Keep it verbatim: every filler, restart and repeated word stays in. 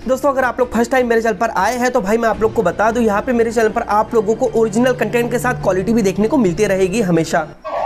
दोस्तों अगर आप लोग फर्स्ट टाइम मेरे चैनल पर आए हैं तो भाई मैं आप लोग को बता दूं, यहाँ पे मेरे चैनल पर आप लोगों को ओरिजिनल कंटेंट के साथ क्वालिटी भी देखने को मिलती रहेगी हमेशा।